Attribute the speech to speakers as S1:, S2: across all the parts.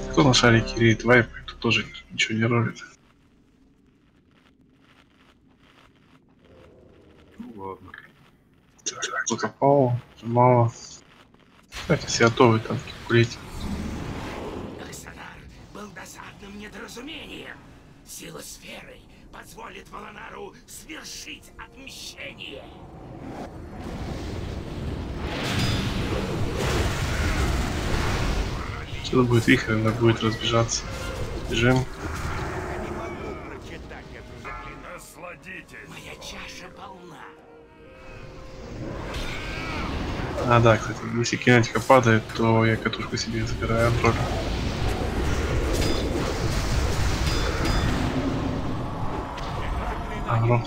S1: Кто на шарике рейд вайпает, тут тоже ничего не ролит.
S2: Ну ладно.
S1: Так, кто-то пал, мало. Кстати, все готовы танки курить.
S3: Аксанар был досадным недоразумением. Сила сферы позволит Волонару свершить отмщение.
S1: Что-то будет вихрь, надо будет разбежаться. Бежим.
S3: Не могу прочитать эту заклинание.
S4: Насладитесь.
S3: Моя чаша полна.
S1: А, да, кстати, если кинетика падает, то я катушку себе забираю от роли. Ага.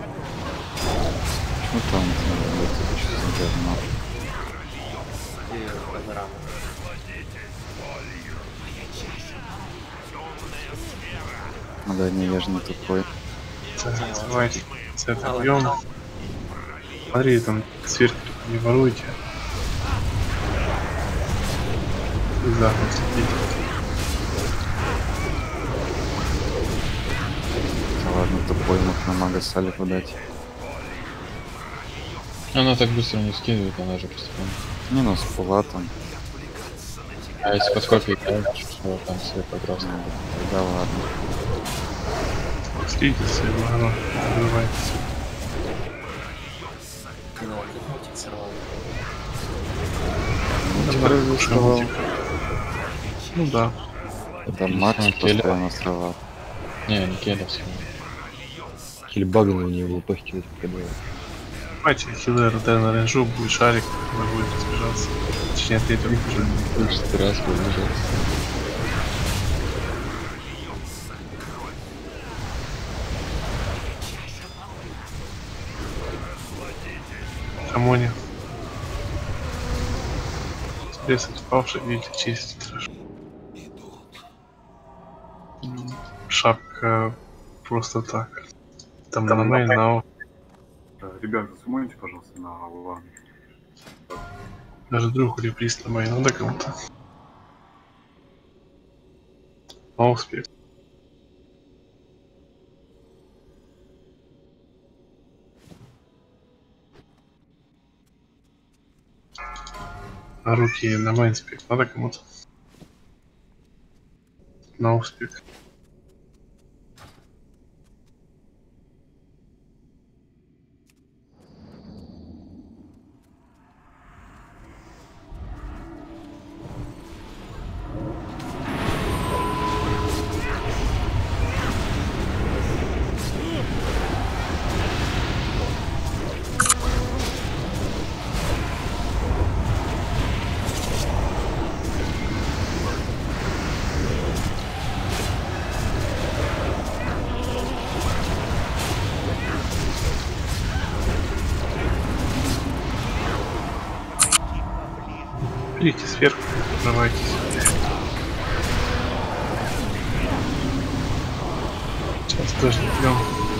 S5: Ну там, вот это что за говно. Ну да, не, я же не тупой.
S1: Так, давайте это бьем. Смотри, там сверху только не воруйте. Да,
S5: Да ладно, тупой мог на мага Салифу дать.
S6: Она так быстро не скидывает, она же постепенно.
S5: Не, ну с пулатом.
S6: А если поскольку играет, что там все прекрасно.
S5: Да ладно.
S1: Следите за своим маганом, не забывайте. Ну да.
S5: Это Макс постоянно срывал.
S6: Не, не келевский. Хильбаган у него выпахивает, когда...
S1: Давайте хилер на рейнджу, будет шарик, который будет разбежаться. Точнее, третий уже.
S6: 6 раз побежал.
S1: Хамоне. Спресать павший, видите, чистить хорошо. Шапка просто так. Там на мейн, на
S2: Ребята, сумоните, пожалуйста, на Алван.
S1: даже друг реплист на мейн, надо кому-то. На успех. На руки на мейнспек, надо кому-то. На успех. Берите сверху, открывайтесь. Сейчас тоже идем.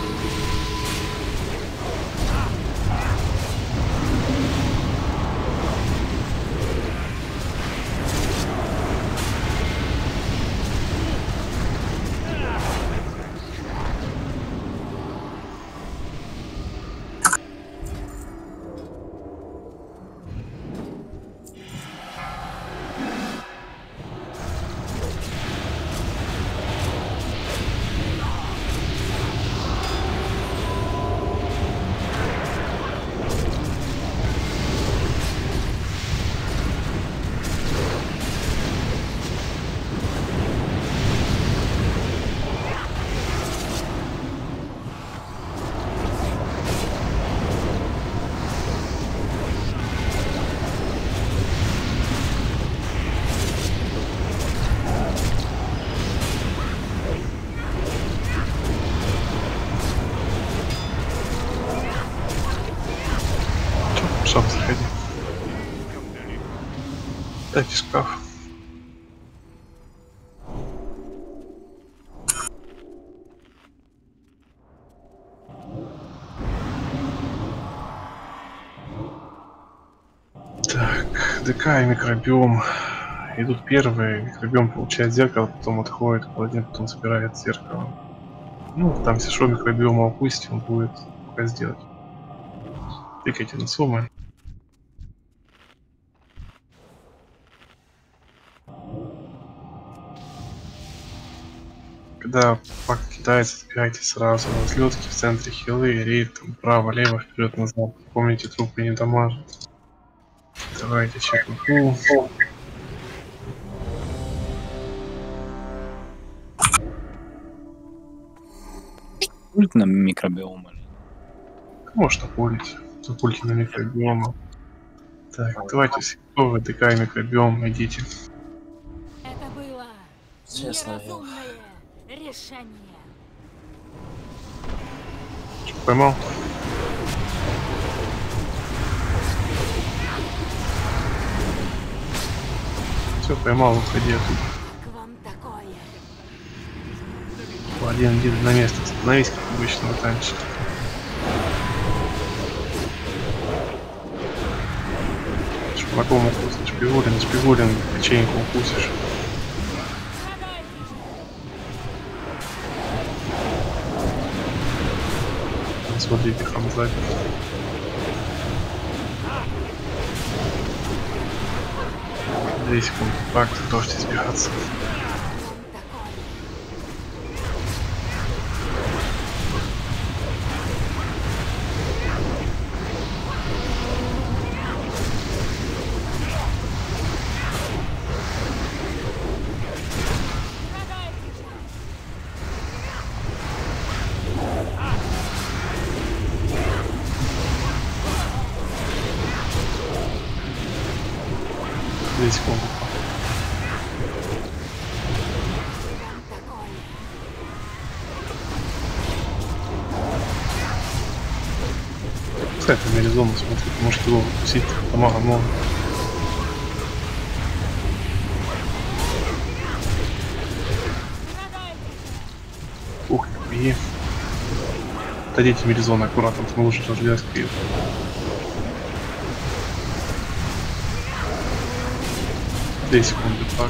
S1: Шап, заходи. Дайте шкаф. Так, ДК и микробиом. идут первые, микробиом получает зеркало, потом отходит, холоднее, потом собирает зеркало. Ну, там если что микробиома упустить, он будет пока сделать. Тыкайте на суммы. Когда пак кидается, сбегайте сразу на взлетки в центре хилы, рейд, там, право, лево, вперед, назад. Помните, трупы не дамажат. Давайте чекнем пул.
S4: Ульт на микробиом.
S1: Можно пулить. Запульте на микробиома. Так, давайте все готовы, ДК микробиом, идите.
S7: Это было
S8: Честно,
S7: неразумное решение.
S1: Что, поймал? Все, поймал, уходи оттуда.
S7: Как вам такое?
S1: Один, иди на место, остановись, как обычно, вот раньше. Шпаком укусишь, шпигулин, печеньку укусишь. Смотрите, Хамза. 2 секунды. Так, должен избегаться. Секунду. Пускай там Меризону смотрит, может его укусить, дамага много. Ух ты, беги. Отойдите Меризона аккуратно, мы лучше разлез крив. Секунды, так.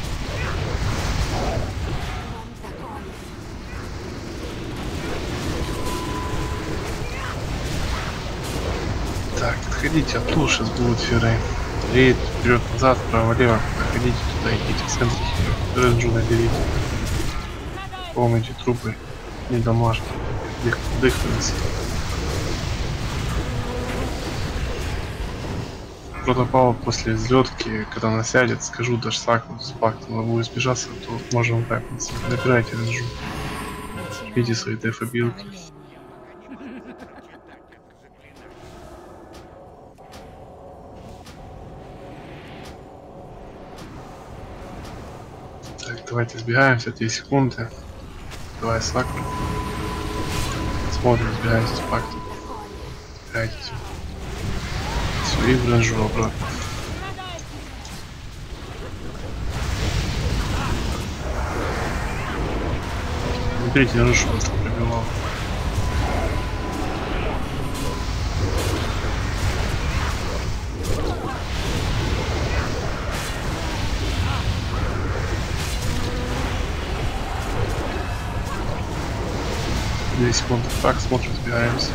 S1: Так, отходите от луж, сейчас будут феры. Рейд, вперед, назад, вправо, лево. Проходите туда, идите в центр. Ренджу наберите. Помните, трупы не дамажьте. Дыхнулись. Протопал после взлетки, когда она сядет, скажу даже сакнуть с пактом, будет сбежаться, то можем рэпнуться. Набирайте ренжу. Видите свои дефобилки. Так, давайте сбегаемся, 2 секунды. Давай сакнем. Смотрим, сбегаемся с пактом. Сбегайте. И в ренжу обратно. Наберите ренжу, чтобы пробивал. Две секунды. Так, смотрим, сбегаемся.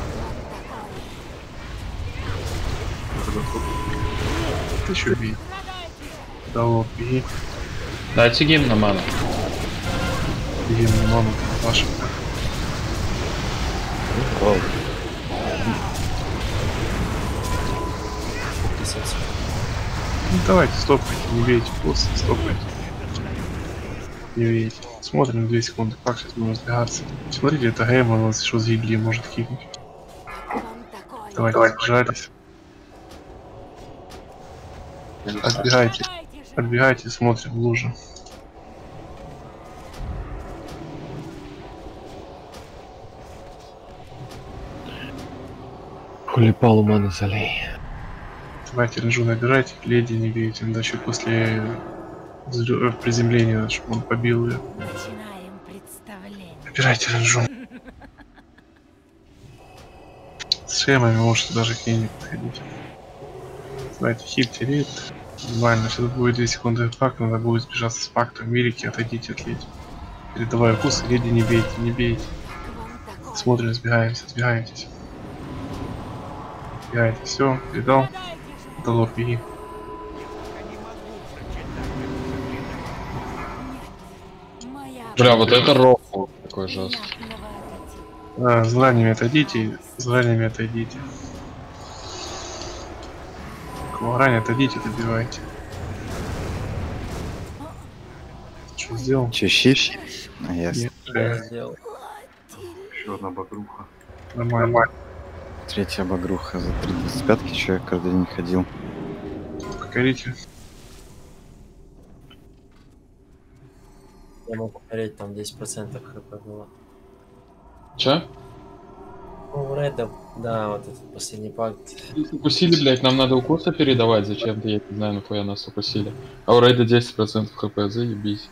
S1: Ты еще бей. Да вот, беги.
S6: Дайте гейм на ману.
S1: Беги на ману, ваша.
S6: Вау.
S1: Ну давайте, стопайте, не бейте, просто стопайте. Не бейте. Смотрим 2 секунды, как сейчас будем разбегаться. Смотрите, это Гэм, он нас еще с Гигли может кикнуть. Давайте, сбежались. Отбегайте. Отбегайте, смотрим в лужу.
S6: Хулипалу ману залей.
S1: Давайте ренжу набирайте, леди не бейте, иначе после приземления, чтобы он побил ее.
S7: Начинаем представление.
S1: Набирайте ренжу. С шемами можете даже к ней не подходить. Давайте хит терет. Нормально, сейчас будет 2 секунды пак, надо будет сбежаться с пактом. Мирики, отойдите от леди. Передавай укус, леди не бейте, не бейте.
S7: Как вам такое?
S1: Смотрим, сбегаемся, сбегаемся. Сбегаемся, все, передал. Долор, беги.
S7: Моя
S6: Бля, вот это рофл такой жесткий.
S7: приятного аппетита.
S1: С ранними отойдите, с ранними отойдите. Кого ранее отойдите, добивайте. Что сделал?
S5: Че, щит? А я
S1: Нет,
S8: Сделал.
S2: Еще одна багруха.
S1: нормально.
S5: третья багруха за 35-ки человек, когда не ходил.
S1: Покорите.
S8: Я могу покорять, там 10% хп было.
S6: Че?
S8: Ну, у Реда, да, вот этот последний пакт.
S6: Укусили, блядь, нам надо укусы передавать зачем-то, я не знаю, нахуя нас укусили. А у Рейда 10% хп, заебись.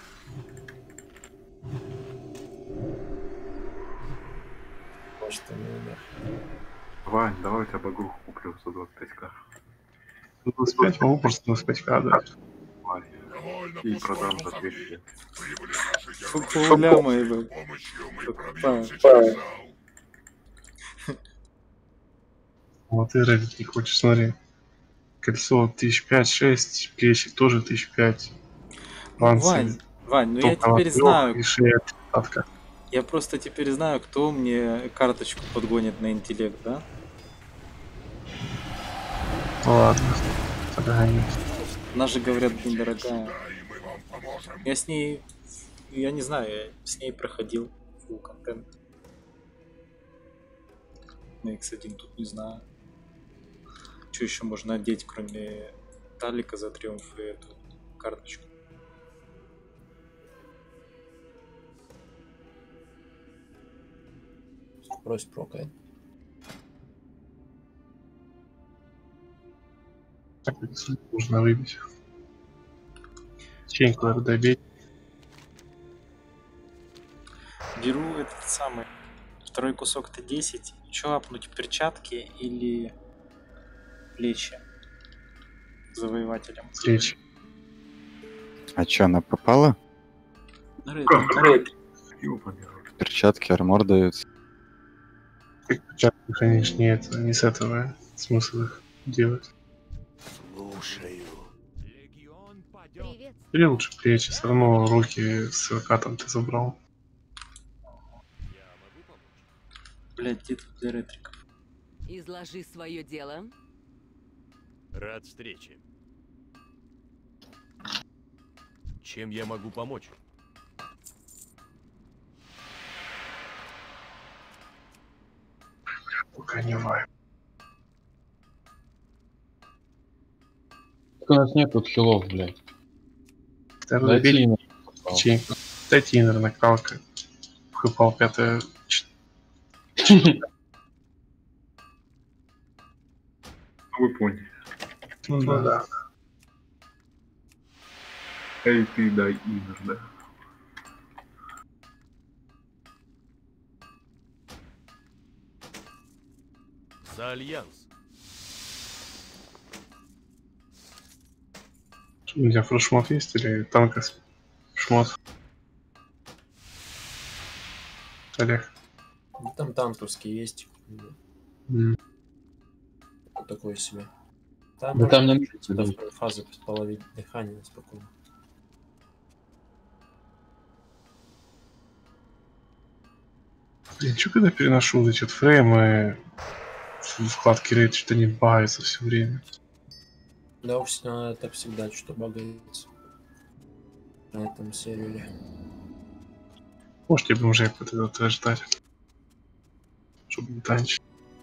S8: Может, он не умер.
S2: Вань, давай у тебя багруху куплю за 25к.
S1: 25 могу просто 25к дать.
S2: Вань. И продам за 200.
S5: Ляма, ебать.
S1: Вот и Reddit не хочешь, смотри. Кольцо 1005-6, плечи тоже 1005.
S9: Вань, ну я теперь знаю,
S1: И шея отка.
S9: я просто теперь знаю, кто мне карточку подгонит на интеллект, да?
S1: Ну ладно, подгоню.
S9: Она же, говорят, блин, дорогая. Я с ней, я не знаю, я с ней проходил full контент. На X1 тут не знаю. Что еще можно одеть, кроме Талика за триумф и эту карточку?
S8: Брось прокай.
S1: Так, нужно выбить. Ченьку добить.
S9: Беру этот самый второй кусок Т10. Что апнуть, перчатки или плечи завоевателям?
S1: Плечи.
S5: А чё, она попала?
S2: Ёбаный.
S5: Перчатки, армор дают.
S1: Перчатки, конечно, нет, не с этого смысл их делать.
S3: Слушаю. Легион падет.
S7: Привет.
S1: Или лучше плечи, все равно руки с выкатом ты забрал.
S3: Я могу помочь?
S9: Блять, где тут для ретриков?
S7: Изложи свое дело.
S3: Рад встрече. Чем я могу помочь?
S1: Пока не вайп.
S6: Так у нас нет тут хилов, блядь.
S1: Второй
S6: Дайте
S1: бей
S6: им.
S1: печеньку. Дайте инер накалка. Вхыпал 5-е.
S2: Вы поняли.
S1: Ну да.
S2: Эй, ты дай инер, да?
S3: За альянс.
S1: У тебя фрушмот есть или танка шмот? Олег.
S8: Ну, там тантовский есть.
S1: М.
S8: Вот такой себе. Там,
S6: Да там не
S8: можно
S6: надо,
S8: до второй фазы половить дыхание спокойно.
S1: Блин, чё когда переношу вот эти вот фреймы в вкладке рейд, что не багается все время.
S8: Да, это всегда что багается. На этом сервере.
S1: Можете бомжей вот это ждать. Чтобы не танчить.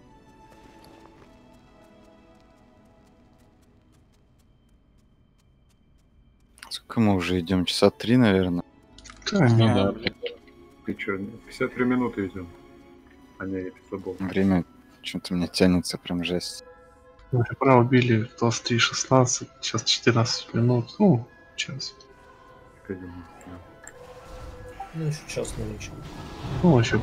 S5: Сколько мы уже идем? Часа 3, наверное.
S1: Да,
S6: Ну
S1: не,
S6: да.
S2: Ты чё, 53 минуты идем. А не, я забыл.
S5: Время что-то у меня тянется, прям жесть.
S1: мы вчера убили 23:16, сейчас 14 минут. Ну, час.
S2: Пойдем.
S8: Ну, еще час ночи.
S1: Ну, еще.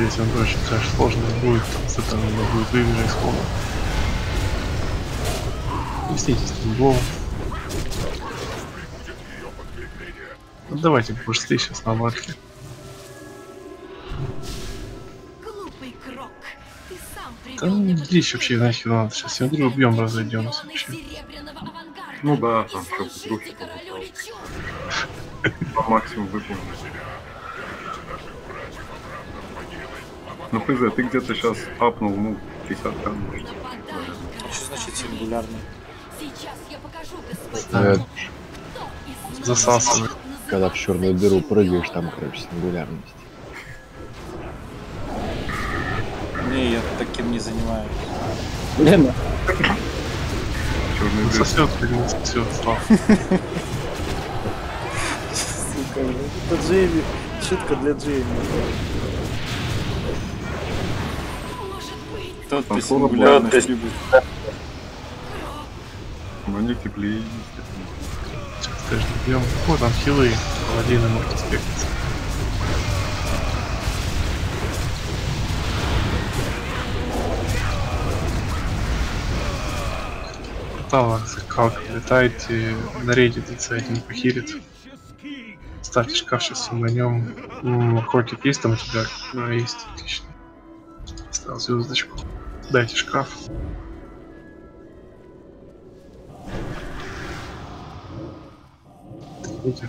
S1: если он очень трэш сложный будет, там с этого надо будет выбежать из хода. Несите стимбол. Ну, давайте побыстрее сейчас на ватке.
S7: Глупый крок. Ты сам
S1: Да
S7: привел меня в
S1: здесь вообще нахер надо. Сейчас смотрю, убьем, разойдемся
S7: Полный
S1: вообще.
S7: серебряного авангарда.
S2: Ну да,
S7: И
S2: там что,
S7: служите
S2: вдруг
S7: королю лечу.
S2: по максимуму выполнить. Ну ПЗ, ты где-то сейчас апнул, ну, 50 грамм, может.
S7: Нападай,
S9: Что значит сингулярный?
S7: сейчас я покажу
S4: Э,
S7: господину.
S1: Засасывает.
S5: Когда в черную дыру прыгаешь, там, короче, сингулярность.
S9: Не, я таким не занимаюсь.
S4: Лена,
S2: Черный дыр.
S1: Сосет или не сосет, Слав.
S9: Сука, это Джейми. Шутка для Джейми.
S7: Может быть,
S9: Тот
S2: Там
S9: по
S2: слово
S9: сингулярность любит.
S2: Но они теплее, естественно.
S1: Сейчас, конечно, убьем. Вот там хилы. Паладины может спектиться. Портал, как летаете, на рейде один похилит. Ставьте шкаф, сейчас симанем. Охотник есть там у тебя? Да, есть, отлично. Ставил звездочку. Дайте шкаф. Видите?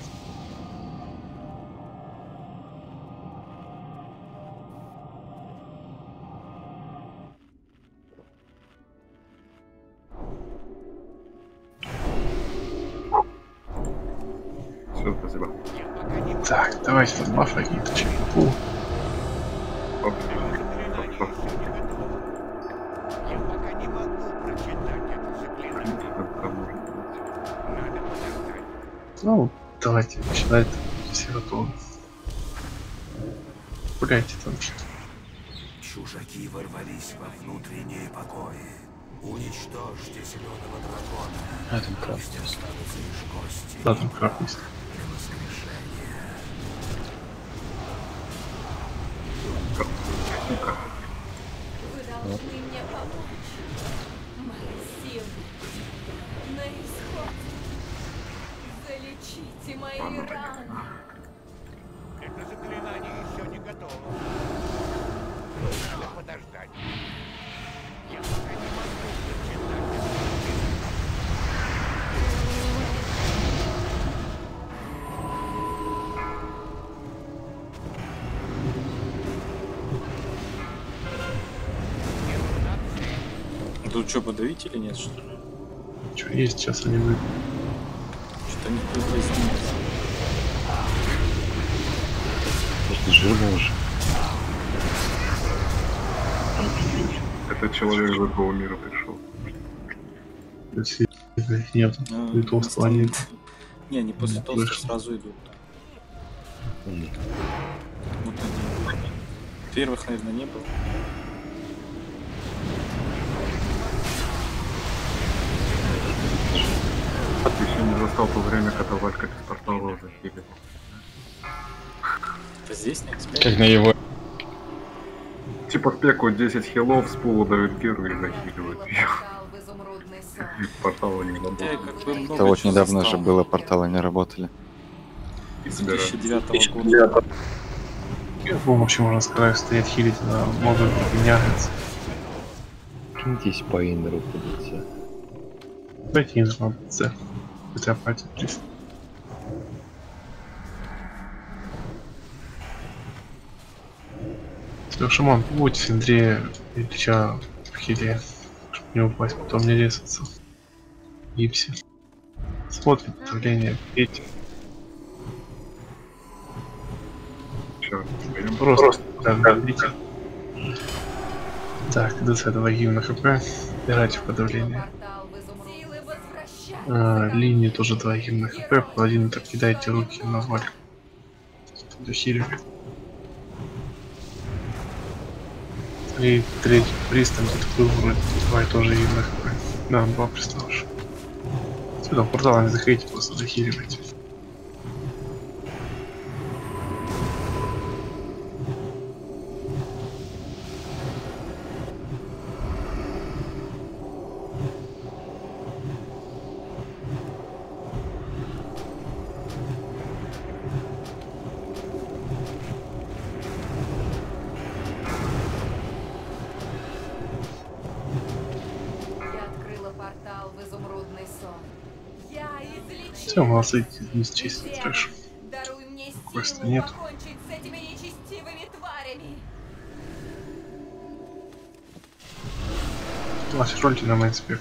S2: Все, спасибо.
S1: Так, давайте тут бафы какие-то чепуху.
S2: Оп. Оп.
S3: Я пока не могу прочитать это заклинание.
S2: Там может быть.
S3: Надо подождать.
S1: Ну, давайте начинать. Все готовы. Гуляйте там.
S3: Чужаки ворвались во внутренние покои. Уничтожьте зеленого дракона.
S4: а там краб.
S3: Пусть останутся лишь кости
S1: Да, там краб есть.
S3: для воскрешения.
S7: вы должны мне помочь. Мои силы на исходе. Залечите мои раны.
S3: Это заклинание еще не готово. Надо подождать. Я пока не могу прочитать это заклинание.
S9: Тут что, подавить или нет, что ли?
S1: Что есть, сейчас они выйдут.
S9: Что-то не приблизилось.
S5: Просто жирно уже.
S2: Этот человек из другого мира пришел.
S1: Если их нет,
S9: Ну,
S1: и толстого нет.
S9: Не, они после
S1: Не
S9: толстых
S1: слышал.
S9: сразу идут. Вот они. Первых, наверное, не было.
S2: Ты еще не застал то время, когда Валька без портала захилил.
S9: Это здесь на эксперт?
S6: Как на его.
S2: Типа спеку 10 хилов с пула дают геру и захиливают ее.
S7: Портал в изумрудный сон.
S2: Портала не
S9: Я
S2: работает.
S9: как бы много
S5: Это вот
S9: чего
S5: недавно
S9: застал.
S5: же было, порталы не работали.
S2: И собирают.
S9: 2009 года.
S1: В вообще можно сказать, стоять хилить на много меняется.
S5: Киньтесь по инеру ходите.
S1: Дайте инжир на БЦ. Хотя апатия 300. Все, Шимон, будь в центре Ильича в хиле, чтобы не упасть, потом не резаться. Гипси. Смотрим давление, петь.
S2: Все, берем.
S1: Просто давите. Так, ДЦ 2 гимна хп. Играйте в подавление.
S7: Портал в изумрудный силы возвращаются.
S1: Линии тоже 2 гимна хп. Паладин так кидайте руки на валь. Захиливай. И третий пристав где-то был вроде. 2 тоже гимна хп. Да, 2 приставших. Сюда портала не заходите, просто захиливайте.
S7: портал в изумрудный сон. Я излечила
S1: Все, молодцы, не
S7: тебя.
S1: счистить трэш.
S7: Даруй мне
S1: Квеста
S7: силу
S1: нет.
S7: покончить с этими нечестивыми тварями.
S1: Значит, рольте на мейнспек.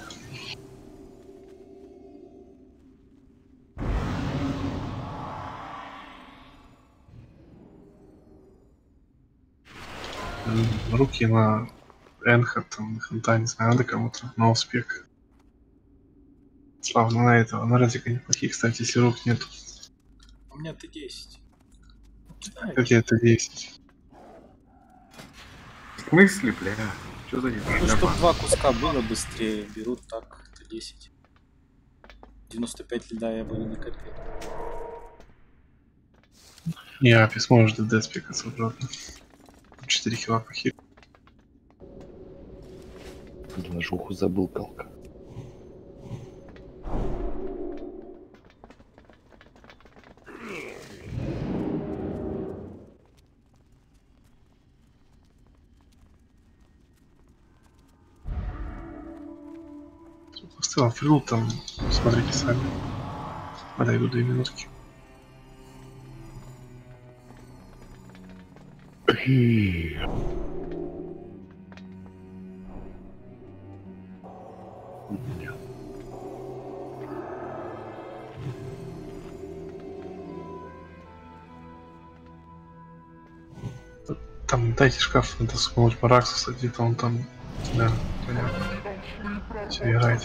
S1: Руки на Энха, там, Ханта, не знаю, надо кому-то на успех. Славно на этого. На Радика неплохие, кстати, если рук нет.
S9: У меня Т10.
S1: Как это 10?
S2: В смысле, бля? Что за
S9: Ну, чтобы 2 куска было быстрее, берут так, Т10. 95 льда я бы не накопил.
S1: Не, Апис может ДД спекаться обратно. 4 хила похит.
S4: Двожуху забыл колка.
S1: В целом, фрил там, смотрите сами. Подойду 2 минутки. Там дайте шкаф, надо смолоть Мараксуса, где-то он там. Да, понятно. Все, играйте.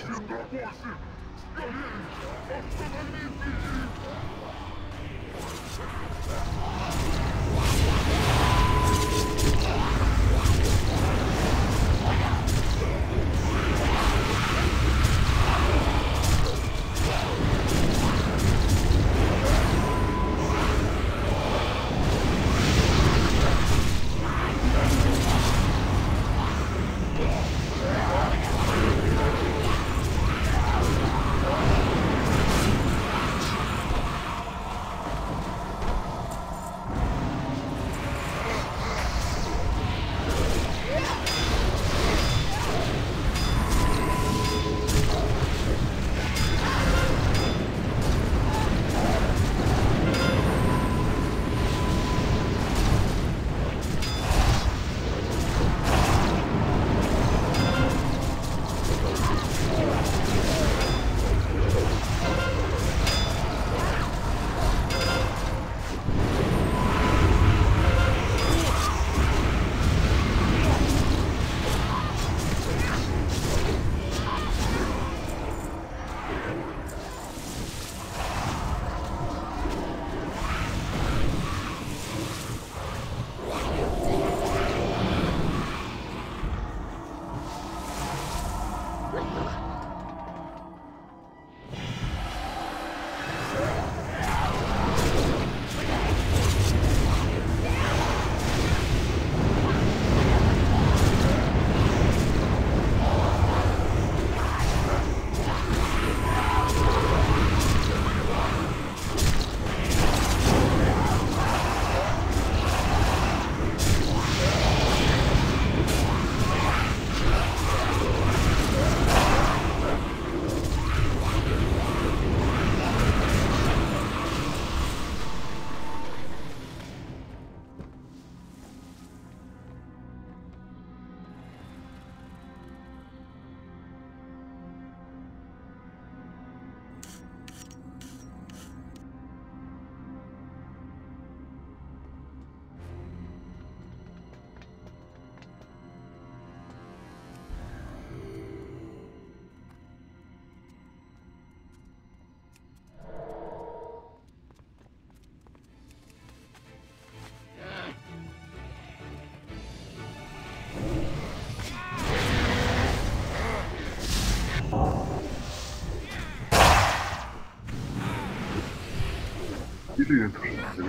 S2: Или это же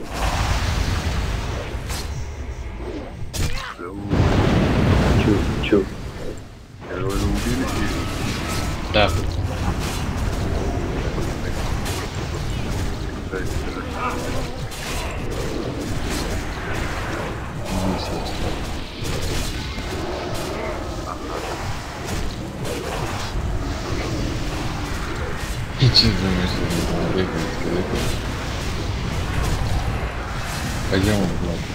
S4: Чё?
S2: я говорю, убили
S6: Да.
S5: Че думаешь, что не бегает, пойдем в блок.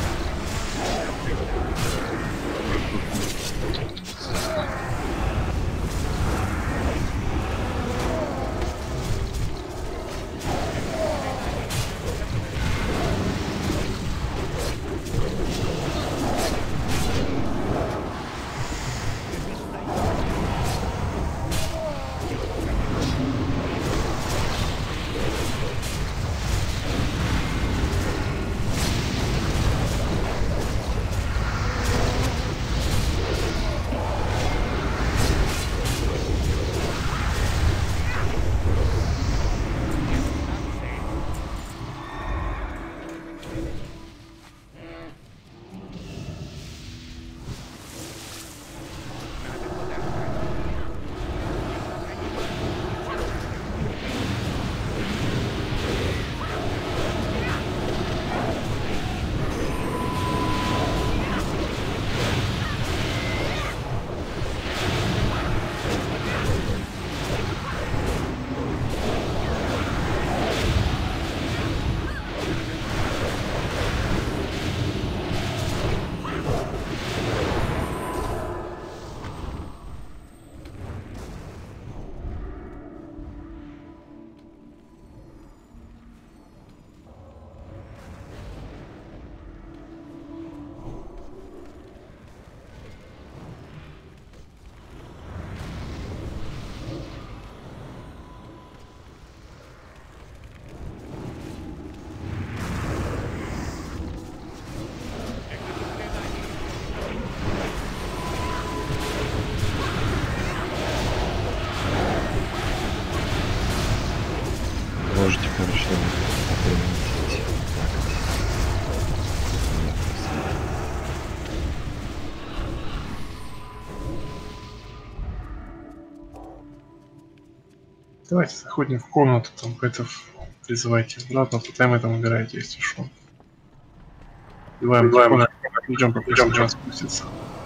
S4: Можете хорошо отреагировать.
S1: Давайте заходим в комнату, там это призывайте обратно, тотемы там убирайте, если что. Убиваем, идем, пока Джон спустится.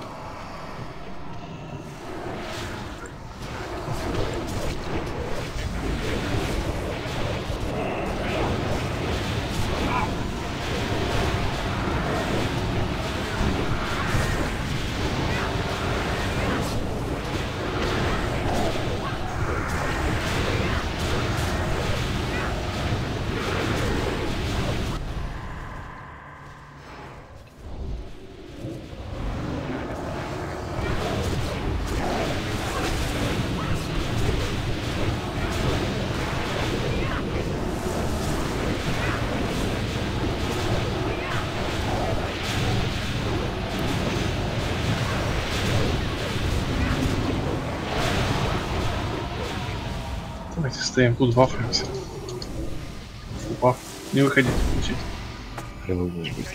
S1: Давайте стоим тут, бафаемся. Баф. Не выходите, включите.
S4: Хреново может быть.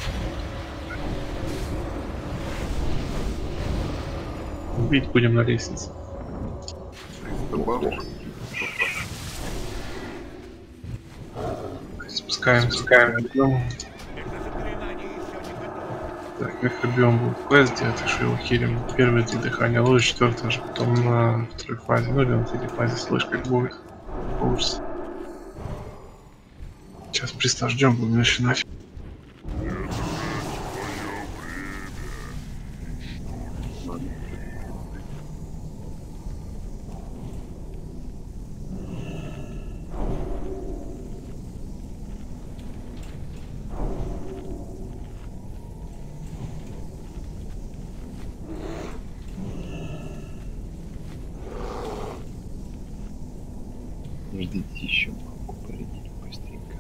S1: Бить будем на лестнице. Спускаем, идем. Так, их объем будет квест делать, что его хилим. Первые 3 дыхания, лучше 4 же, потом на 2 фазе, ну или на 3 фазе, слышь, как будет. Получится. Сейчас приста ждем, будем начинать.
S4: Ждите еще, могу полететь быстренько.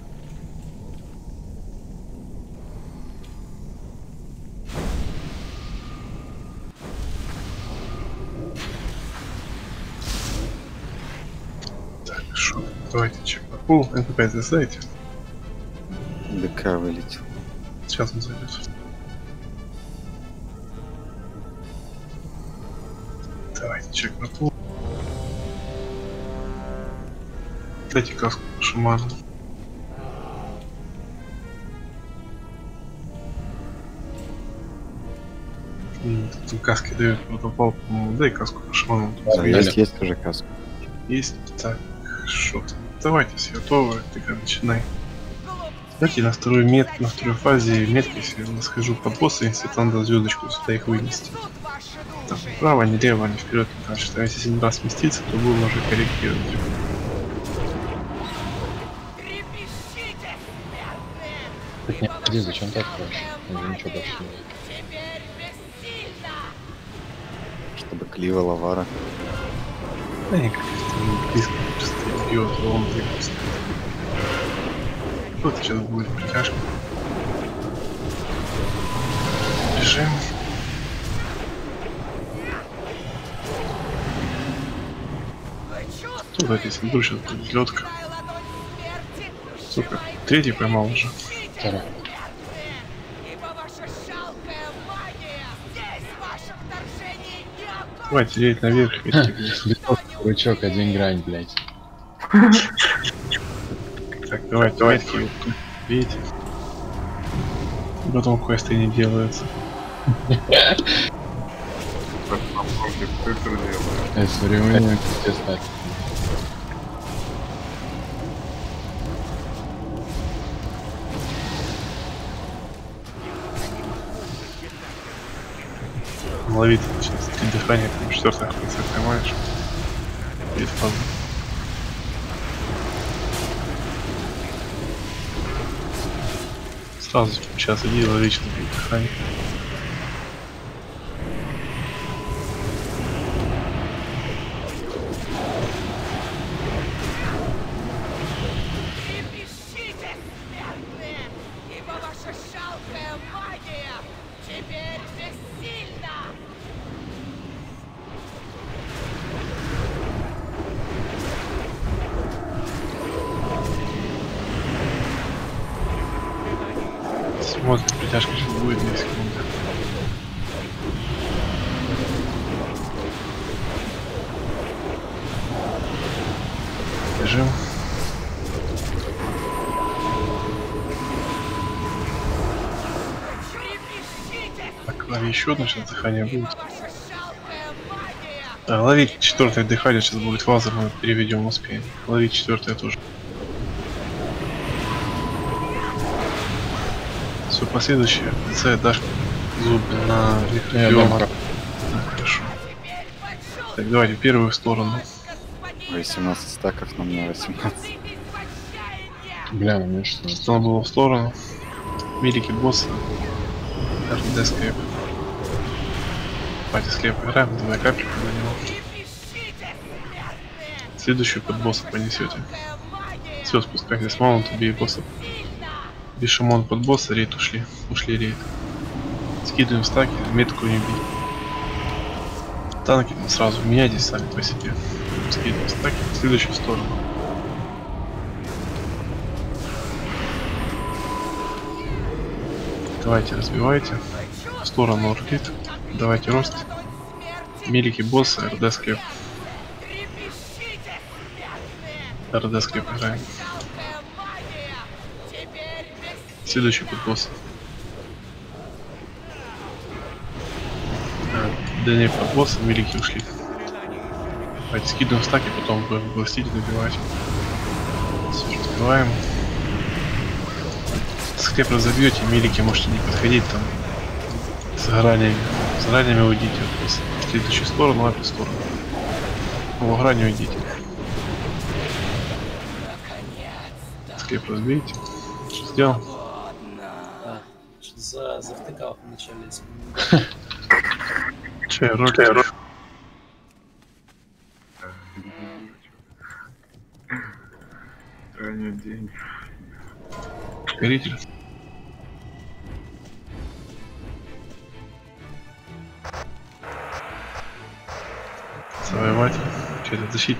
S1: Так, хорошо. Давайте чек на пол. НП5 засайте.
S5: ДК вылетел.
S1: Сейчас он зайдет. Давайте чек на пол. Дайте каску шаману. Тут каски дают, потом пал, дай каску шаману.
S5: Да, есть уже каска.
S1: Есть? Так, что там. Давайте, все готовы, ты как начинай. Давайте на второй на второй фазе метки, если я схожу под босса, если там надо звездочку сюда их вынести. Там, право, не лево, не вперед, не дальше. А если один раз сместиться, то будем уже корректировать.
S6: Так не ходи, зачем ты откроешь? Уже ничего больше не будет.
S5: Чтобы клива лавара.
S1: Да никак, если близко просто бьет, он двигается. Вот сейчас будет притяжка. Бежим. Тут здесь иду, сейчас будет взлетка. Сука, третий поймал уже.
S6: Второй.
S1: Давайте лететь наверх.
S6: Рычок, один грань, блядь.
S1: Так, давайте метки вот тут, видите? Потом квесты не делаются.
S2: Помню, цифры делаю.
S6: Современные естественно.
S1: Ловить сейчас 3 дыхания, там 4-х в конце поймаешь. Перед фазой. Сразу сейчас иди ловить на 3 дыхания. Смотрим, притяжка сейчас будет 2 секунды. Бежим. Так, лови еще одно, сейчас дыхание будет. Ловить 4-е дыхание сейчас будет фаза, мы переведем, успеем. Ловить 4-е тоже. Все последующее, лица дашь зубы на лихо. Хорошо. Так, давайте первую сторону.
S5: 18 стаков, на мне 18.
S6: Бля, ну мне что?
S1: Сторону было в сторону. Милики босса. РД склеп. Давайте склеп играем, давай капельку на него. Следующую под босса понесете. Все, спускайтесь с маунта, бей босса. Бешимон под босса, рейд ушли. Ушли рейд. Скидываем стаки, метку не бить. Танки сразу меняйтесь сами по себе. Скидываем стаки в следующую сторону. Давайте разбивайте. В сторону орлит. Давайте рост. Милики босса, РД склеп. РД склеп играем. Следующий под босса. Да не под босса, великие ушли. Давайте скидываем стаки, потом будем властить добивать. Все, разбиваем. Склеп разобьете, милики можете не подходить там с гранями. С гранями уйдите. В следующую сторону, в эту сторону. В грани уйдите. Склеп разбейте. Что сделал?
S8: Завтыкал в начале.
S1: Че, роль.
S2: Ранний день.
S1: Горитель. Завоевать. Че-то защитить.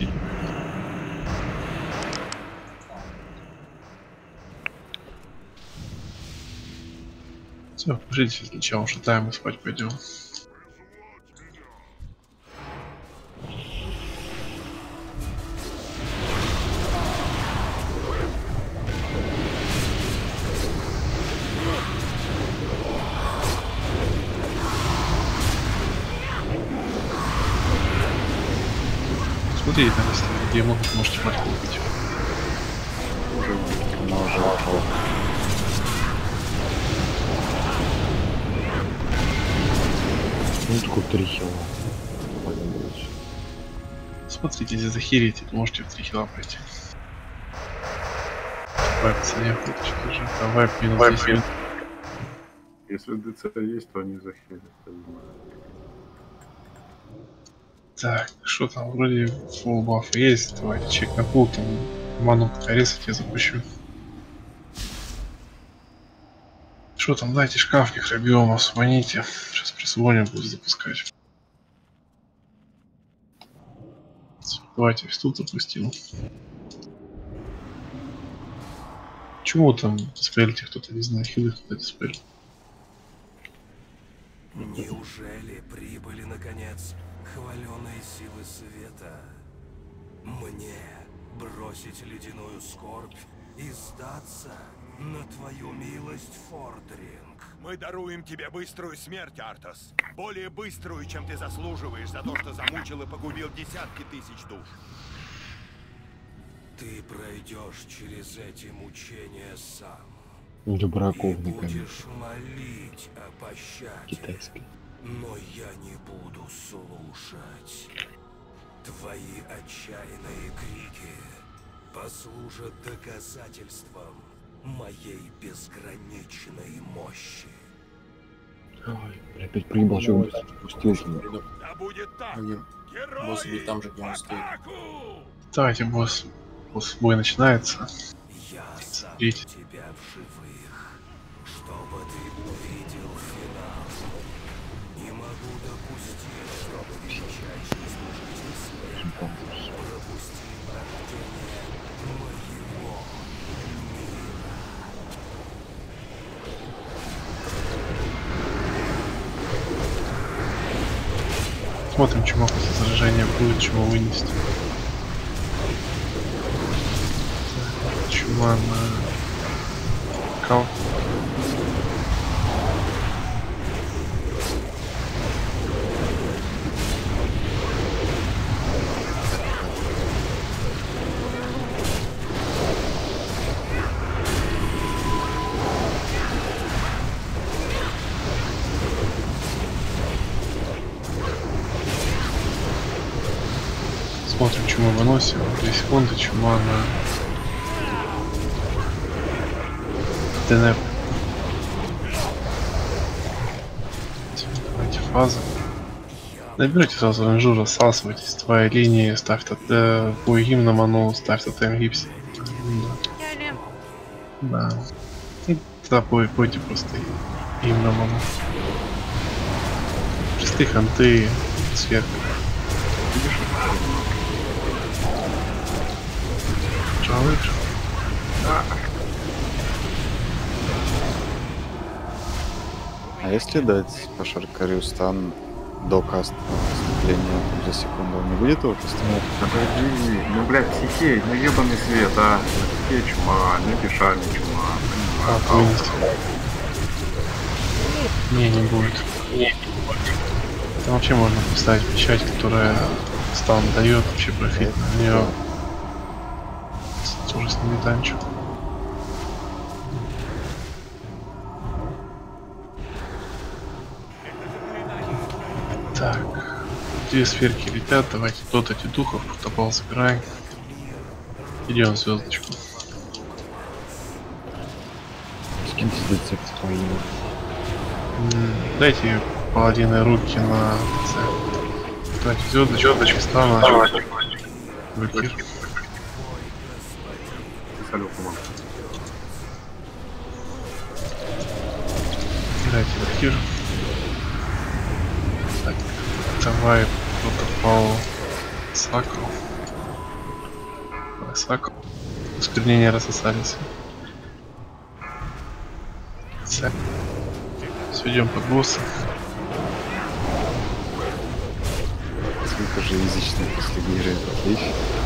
S1: Все, жить сначала шатаем и спать пойдем. Смотрите на месте, где могут, можете мальку убить.
S5: Она уже ушла.
S4: Минутку 3 хила. Пойдем дальше.
S1: Смотрите, если захилите, то можете в 3 хила пройти. Вайп цене фоточки же. Там вайп минус 10 минут.
S2: Если ДЦ есть, то они захилят, я думаю.
S1: Так, что там, вроде фулл баф есть. Давайте чек на пул, там ману резать я запущу. Что там, дайте шкаф микробиома, звоните. Сейчас призвоним, буду запускать. Давайте, тут запустил. Чему там диспелите, кто-то, не знаю, хилы кто-то диспелит.
S10: Неужели прибыли, наконец, хваленые силы света? Мне бросить ледяную скорбь и сдаться на твою милость, Фордринг?
S11: Мы даруем тебе быструю смерть, Артас. Более быструю, чем ты заслуживаешь за то, что замучил и погубил десятки тысяч душ.
S10: Ты пройдешь через эти мучения сам.
S4: Дубраков,
S10: И
S4: наконец.
S10: будешь молить о пощаде.
S4: Китайский.
S10: Но я не буду слушать. Твои отчаянные крики послужат доказательством моей безграничной мощи.
S4: Ой, опять проебал, что он спустился.
S11: Да будет так!
S8: Босс бить там же, где он стоит.
S1: Давайте, босс. Босс бой начинается.
S10: Я
S1: Смотрите.
S10: оставлю тебя в живых, чтобы ты увидел финал. Не могу допустить, чтобы величайший служитель света пропустил рождение моего мира.
S1: Смотрим, чему после заражения будет, чего вынести. Чума на кал. Смотрим, чему выносим. 2 секунды, чума на ДНФ. Давайте фазы. Наберите сразу ренжу, рассасывайтесь. Твои линии, ставь бой гимн на ману, ставь тотем гипси. Да. И тогда пойте просто гимн на ману. Шестые ханты сверху. Человек.
S5: А если дать по Шаркарю стан до каста вступления за секунду, он не будет его постоянно?
S2: Подожди, ну блядь, психей, ну ебаный свет, а. Психей чума, не пешами чума.
S1: А, вынести. Не будет. Там вообще можно поставить печать, которая стан дает, вообще профит на нее. Тоже с ними танчу. Так, 2 сферки летят, давайте дотати духов, протопал собираем. Идем звездочку.
S4: Скиньте ДЦ твои.
S1: Дайте паладины руки на ДЦ. Давайте звездочку стану. Выкир.
S2: Салют, мам.
S1: Дайте выкир. Так, давай протопал Саку. Саку. Осквернения рассосались. Все, идем под босса.
S5: Сколько же язычных после гиры вещь?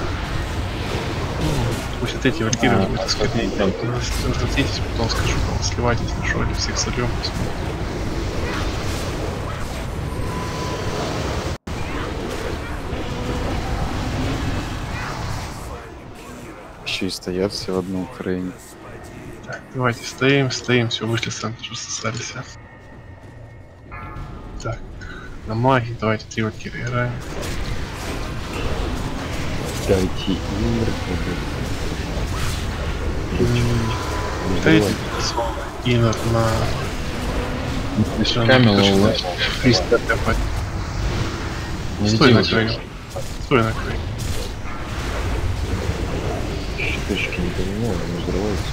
S1: Пусть вот эти валькиры будет осквернение. Возвратитесь, потом скажу, кого сливайтесь на шоре, всех сольем.
S5: Товарищи стоят все в одном хрень.
S1: Так, давайте стоим, все, вышли с центра, рассосались. Так, на магии давайте 3 валькирии играем.
S4: Дайте Инр.
S1: Дайте Инер на...
S6: Камела,
S1: 300 копать. Стой на краю. Стой на краю.
S4: Шипечки не понимаю, они взрываются.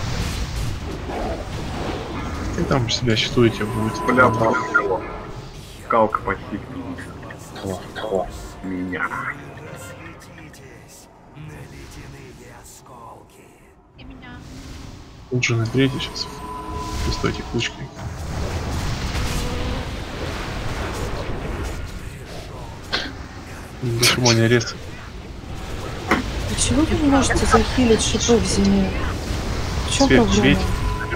S1: Ты там себя считаете будет.
S2: Бля, кого? Калка похитил.
S6: Кого?
S2: Меня.
S1: Тут же на третий сейчас. Вы стойте кучкой. Почему они резко?
S12: Почему вы не можете захилить шипы в зиме? В чем
S1: Свет,
S12: проблема?
S1: свет.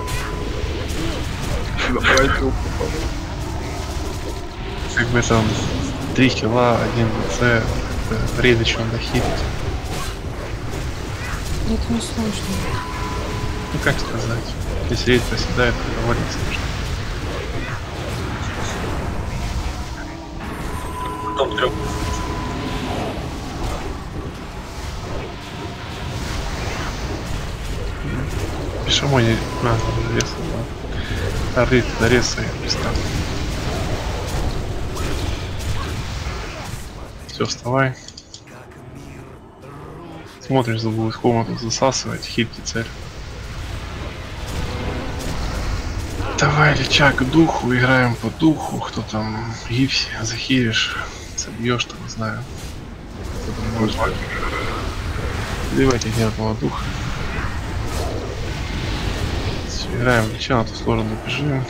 S1: Как бы там 3 хила, 1 ВЦ, рейдыч надо хилить.
S12: Это не сложно.
S1: Ну как сказать, если рейд проседает, то довольно сложно.
S9: Потом 3.
S1: Почему не... А, зарез, да. Рейд зарез своих местах. Все, вставай. Смотришь, забудет комнату засасывать, хильки цель. Давай, Личак, к духу, играем по духу, кто там, гипси, захилишь, собьешь, там, не знаю. Давайте гневного духа. Все, играем в Лича, на ту сторону бежим.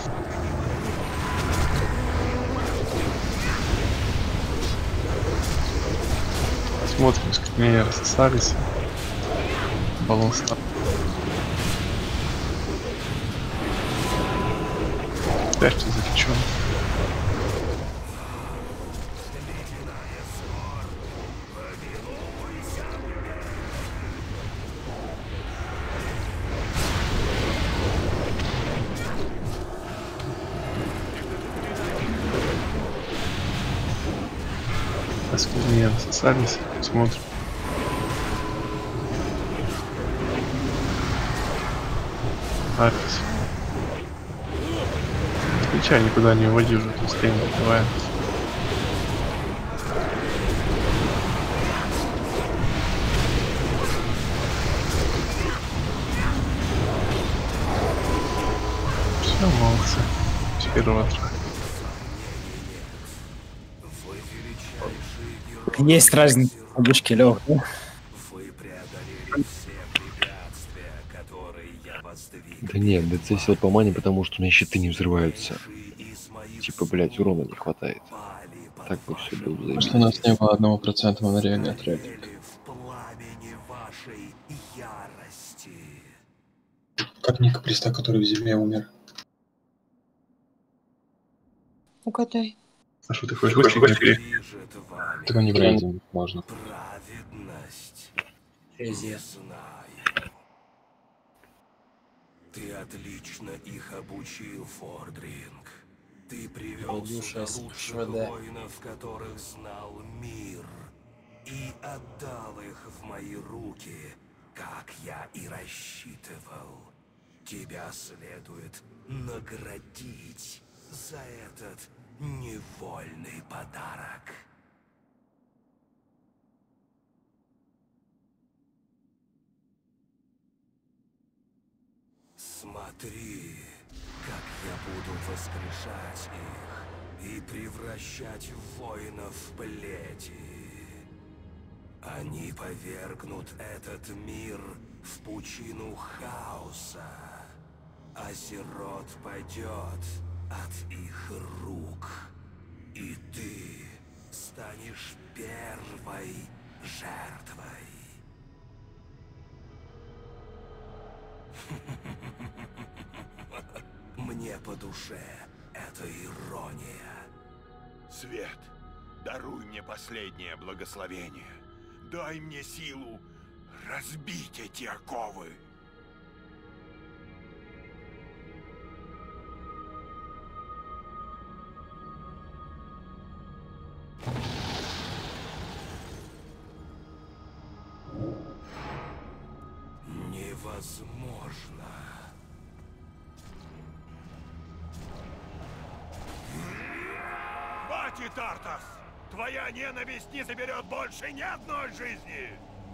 S1: Смотрим, как меня рассосались. Баланс там. Опять что затечен. Поскольку меня рассосались, смотрим. Аркс. Отвечай, никуда не уводи уже, тут стень давай. Все, молодцы. С первого трака.
S8: Есть разница в бычке, Лёх.
S4: Да нет, ДЦ сел по мане, потому что у меня щиты не взрываются. Типа, блять, урона не хватает. Так бы все было заебись.
S6: Что у нас не было 1% на рега трафик.
S9: Как Ника Приста, который в зиме умер.
S12: Угадай.
S1: А что ты хочешь гости?
S6: Так не брендинг можно.
S10: Ты отлично их обучил, Фордринг. Ты привел сюда лучших воинов, которых знал мир, и отдал их в мои руки, как я и рассчитывал. Тебя следует наградить за этот невольный подарок. Смотри, как я буду воскрешать их и превращать воинов в плети. Они повергнут этот мир в пучину хаоса, а Сирот падет от их рук, и ты станешь первой жертвой. Мне по душе эта ирония.
S11: Свет, даруй мне последнее благословение. Дай мне силу Разбить эти оковы.
S10: Невозможно.
S11: Хватит, Артас! Твоя ненависть не заберет больше ни одной жизни!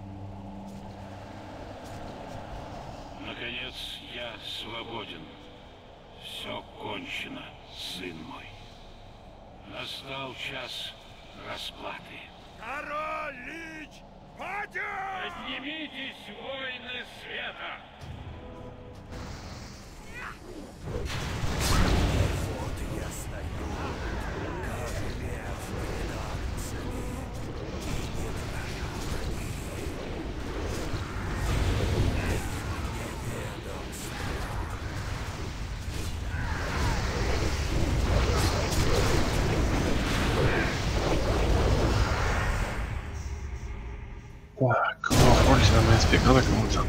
S13: Наконец, я свободен. Все кончено, сын мой. Настал час расплаты.
S11: Король Лич, падет!
S13: Поднимитесь, воины света!
S10: Вот я стою, как лев перед ангелами, и не дрожу
S1: Так, роль на мейнспек надо кому-то.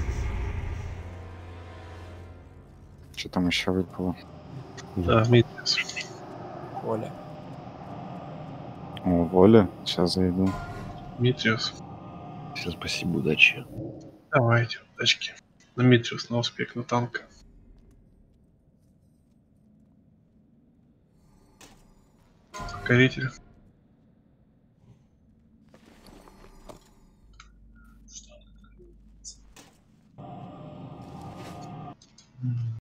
S5: Что там еще выпало?
S1: Да, Дмитриус.
S8: Оля.
S5: О, Воля. Сейчас зайду.
S1: Дмитриус.
S4: Всем спасибо, удачи.
S1: Давайте, удачки. Дмитриус на успех на танка. Покоритель.